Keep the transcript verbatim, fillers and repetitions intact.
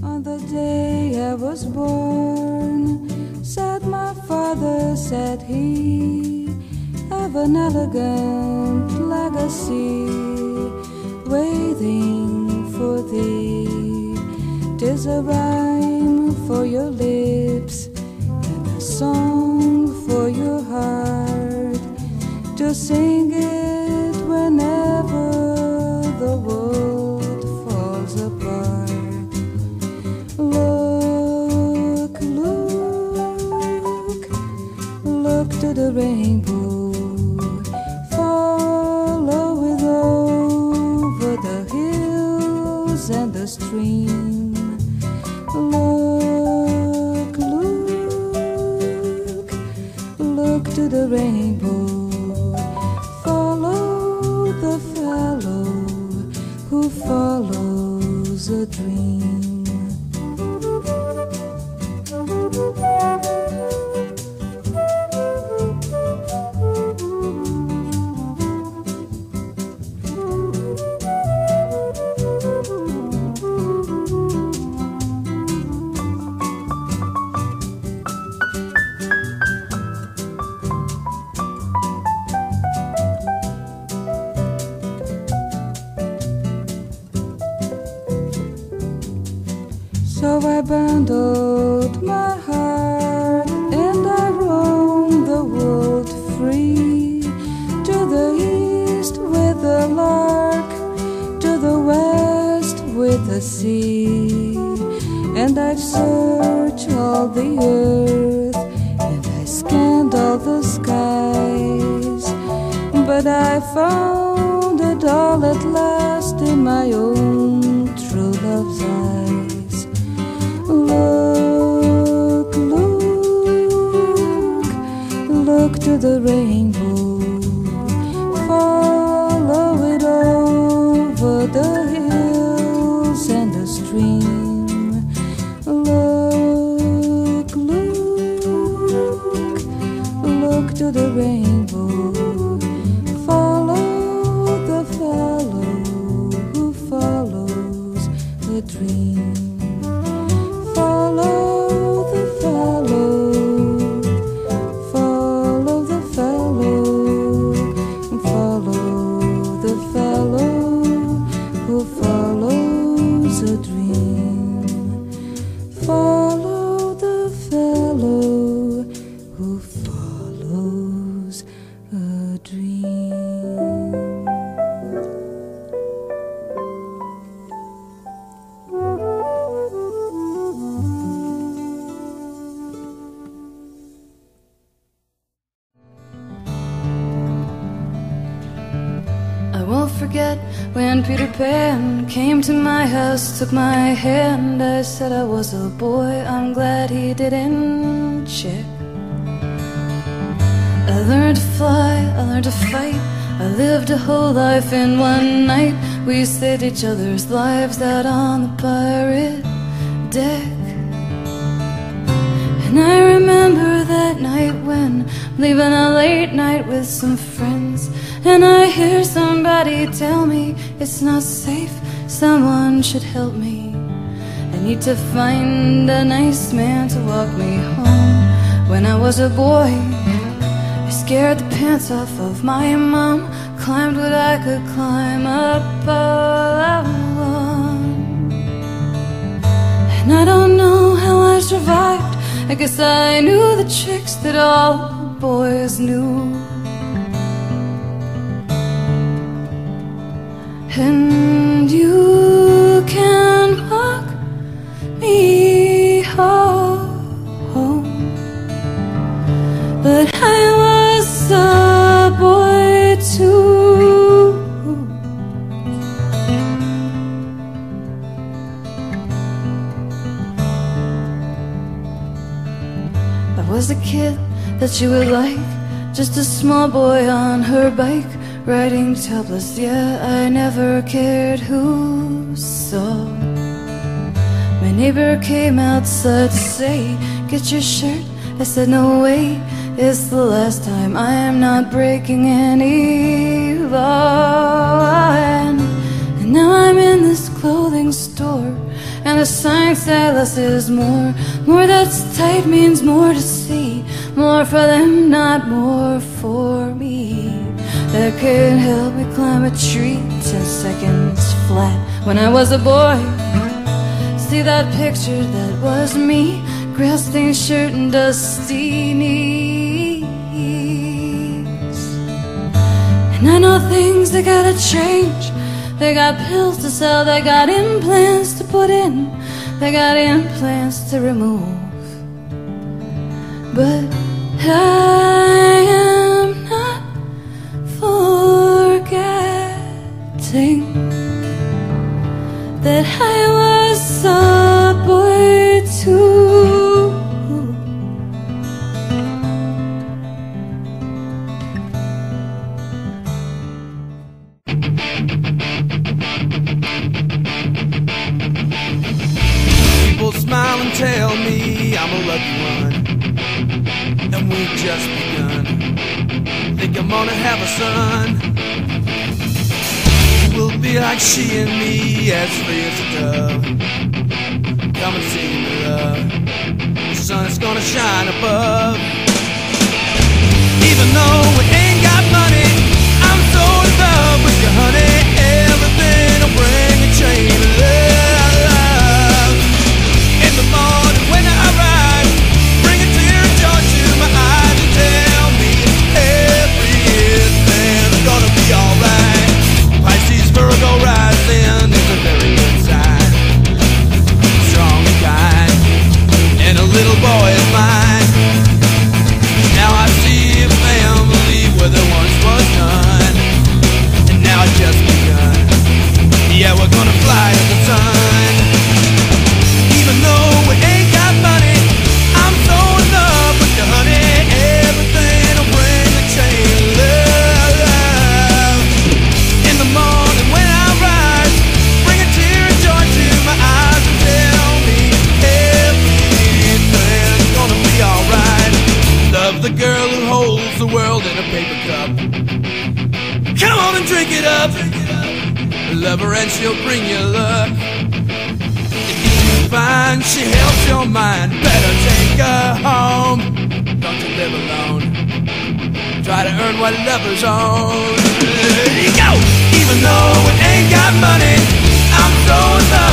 On the day I was born, said my father, said he, have an elegant legacy waiting for thee. 'Tis a rhyme for your lips and a song for your heart, to sing it whenever the world falls apart. Look, look, look to the rainbow, follow it over the hills and the stream. Look, look, look to the rainbow, follow the fellow who follows a dream. So I bundled my heart and I roamed the world free, to the east with the lark, to the west with the sea. And I'd search all the earth and I scanned all the skies, but I found it all at last in my own true love's eyes. Look, look, look to the rainbow, follow it over the hills and the stream. Look, look, look to the rainbow, follow the fellow who follows the dream. Follow the fellow, follow the fellow, follow the fellow who follows a dream. Follow the fellow who follows a dream. I won't forget when Peter Pan came to my house, took my hand. I said I was a boy, I'm glad he didn't check. I learned to fly, I learned to fight, I lived a whole life in one night. We saved each other's lives out on the pirate deck. And I remember that night when I'm leaving a late night with some friends, and I hear somebody tell me it's not safe, someone should help me. I need to find a nice man to walk me home. When I was a boy, I scared the pants off of my mom, climbed what I could climb up all alone. And I don't know how I survived, I guess I knew the tricks that all boys knew. And you can walk me home, but I was a boy too. I was a kid that you would like, just a small boy on her bike, riding topless. Yeah, I never cared who saw. My neighbor came outside to say, get your shirt. I said, no way, it's the last time, I am not breaking any law. And, and now I'm in this clothing store, and the sign said less is more. More that's tight means more to see. More for them, not more for me. That could help me climb a tree ten seconds flat when I was a boy. See that picture, that was me, grass-stained shirt and dusty knees. And I know things, they gotta change. They got pills to sell, they got implants to put in, they got implants to remove. But I am not forgetting that I was a boy too. People smile and tell me I'm a lucky one, and we've just begun. Think I'm gonna have a son. We'll be like she and me, as free as a dove. Come and see me, love. The sun is gonna shine above. Even though we ain't got money, I'm so in love with you, honey. Everything will bring a chain of love. In the morning when I rise, bring a tear of joy to my eyes and tell me everything's gonna be alright. Pisces, Virgo rising is a very good sign. Strong and kind, and a little boy is mine. Now I see a family where there once was none, and now it's just begun. Yeah, we're gonna fly to the sun. Even though we ain't got money, I'm so in love with you, honey. Everything will bring a chain of love. In the morning when I rise, bring a tear of joy to my eyes and tell me everything's gonna be alright. Love the girl who holds the world in a paper cup. Come on and drink it up. Love her and she'll bring you luck. If you find she helps your mind, better take her home. Don't you live alone. Try to earn what lovers own. Here you go. Even though we ain't got money, I'm so in love.